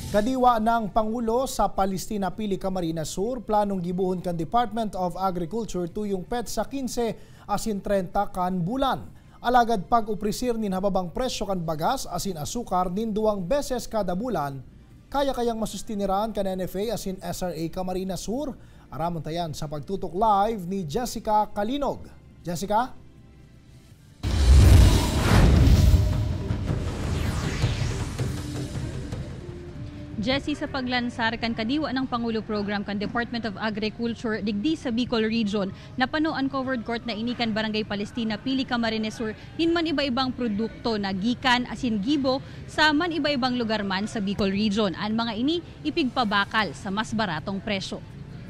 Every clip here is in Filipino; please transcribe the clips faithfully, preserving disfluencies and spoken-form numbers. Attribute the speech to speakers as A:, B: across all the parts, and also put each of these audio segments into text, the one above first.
A: Kadiwa ng Pangulo sa Palestina Pili Camarines Sur, planong gibuhon kan Department of Agriculture tuyong pet sa fifteen asin thirty kan bulan. Alagad pag-uprisir nin hababang presyo kan bagas asin asukar nin duwang beses kada bulan, kaya kayang masustiniran kan N F A asin S R A Camarines Sur. Aramon tayan sa pagtutok live ni Jessica Kalinog. Jessica?
B: Jessie, sa paglansar kan Kadiwa ng Pangulo Program kan Department of Agriculture digdi sa Bicol Region, napano uncovered court na inikan Barangay Palestina Pili Camarines Sur nin man iba-ibang produkto na gikan asin gibo sa man iba-ibang lugar man sa Bicol Region. Ang mga ini ipigpabakal sa mas baratong presyo.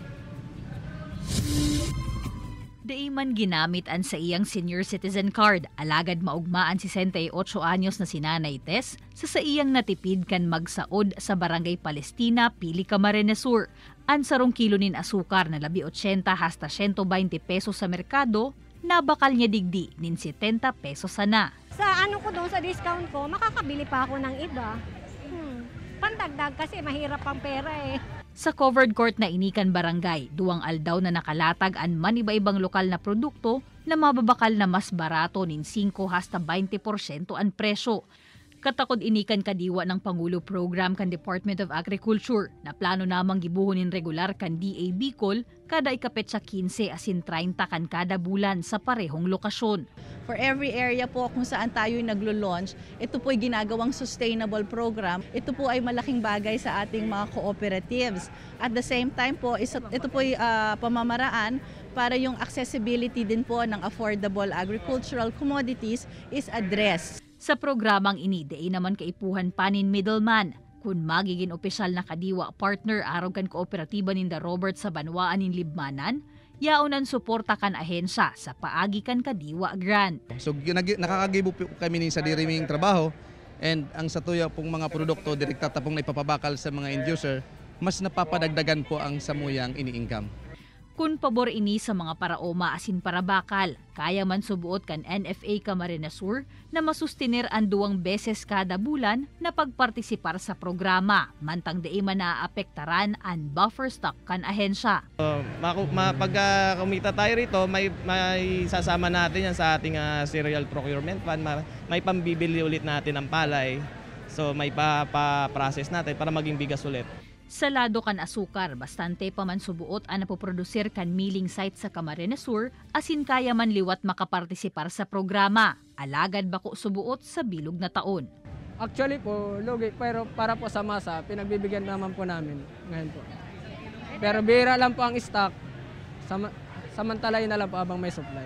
B: Daiman ginamit an sa iyang senior citizen card, alagad maugmaan si sixty-eight anyos na si Nanay Tess sa sa iyang natipid kan magsaod sa Barangay Palestina Pili Camarines Sur. An sarong kilo nin asukar na labi eighty hasta one twenty pesos sa merkado, nabakal niya digdi nin seventy pesos sana.
C: Sa ano ko doon sa discount ko, makakabili pa ako ng iba. Hmm. Pandagdag kasi mahirap ang pera eh.
B: Sa covered court na inikan barangay, duwang aldaw na nakalatag an man iba-ibang lokal na produkto na mababakal na mas barato nin five hasta twenty porsyento ang presyo. Katakod inikan Kadiwa ng Pangulo Program kan Department of Agriculture na plano namang gibuhonin regular kan D A Bicol kada ikapetsa fifteen asin thirty kan kada bulan sa parehong lokasyon.
D: For every area po kung saan tayo'y naglo-launch, ito po'y ginagawang sustainable program. Ito po ay malaking bagay sa ating mga cooperatives. At the same time po, ito po'y uh, pamamaraan para yung accessibility din po ng affordable agricultural commodities is addressed.
B: Sa programang ini, day naman kaipuhan panin middleman. Kung magiging opisyal na Kadiwa partner araw kan kooperatiba ninda Robert sa Banwaan nin Libmanan, yaunan suporta kan ahensya sa paagi kan Kadiwa grant.
E: So nakakagibo kami nin sa diriming trabaho, and ang sa tuya pong mga produkto direkta tapong naipapabakal sa mga end user, mas napapadagdagan po ang samuyang ini-income.
B: Kun pabor ini sa mga paraoma asin parabakal, kaya man subuot kan N F A Camarines Sur na masustinir ang duwang beses kada bulan na pagpartisipar sa programa, mantang di man naaapektaran ang buffer stock kan ahensya.
F: Uh, ma, pag uh, kumita tayo rito, may, may sasama natin yan sa ating uh, cereal procurement fund, may pambibili ulit natin ng palay, so may pa-process natin para maging bigas ulit.
B: Sa lado kan asukar, bastante pa man subuot ang napoprodusir kan milling site sa Camarines Sur, asin kaya man liwat makapartisipar sa programa. Alagad bako subuot sa bilog na taon.
G: Actually po, lugi, pero para po sa masa, pinagbibigyan naman po namin ngayon po. Pero bihira lang po ang stock, sam samantalay na lang po abang may supply.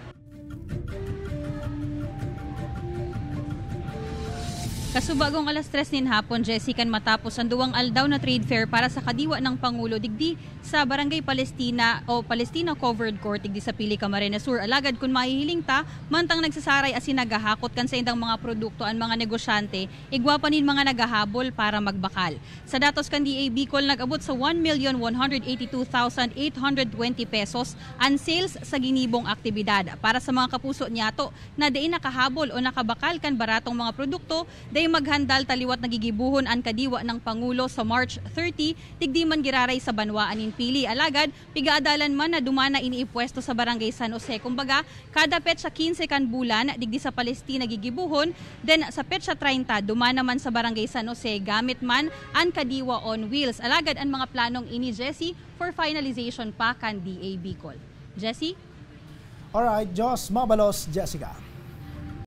B: Kasubagong alas tres nin hapon, Jessie, kan matapos ang duwang aldaw na trade fair para sa Kadiwa ng Pangulo digdi sa Barangay Palestina o Palestina Covered Court digdi sa Pili Camarines Sur. Alagad kun mahihiling ta, mantang nagsasaray asin nagahakot kan sa indang mga produkto ang mga negosyante, igwa pa nin mga nagahabol para magbakal. Sa datos kan D A Bicol, nag-abot sa one million one hundred eighty-two thousand eight hundred twenty pesos ang sales sa ginibong aktibidad. Para sa mga kapuso niyato na diin nakahabol o nakabakal kan baratong mga produkto, day maghandal taliwat nagigibuhon ang Kadiwa ng Pangulo sa March thirty, digdi man giraray sa Banwaan in Pili. Alagad, pigaadalan man na dumana iniipwesto sa Barangay San Jose. Kumbaga, kada petsa fifteen kan bulan, digdi sa Palestina gigibuhon, then sa petsa thirty, dumana man sa Barangay San Jose, gamit man ang Kadiwa on Wheels. Alagad ang mga planong ini, Jessie, for finalization pa kan D A Bicol. Jessie?
A: Alright, Jos Mabalos, Jessica.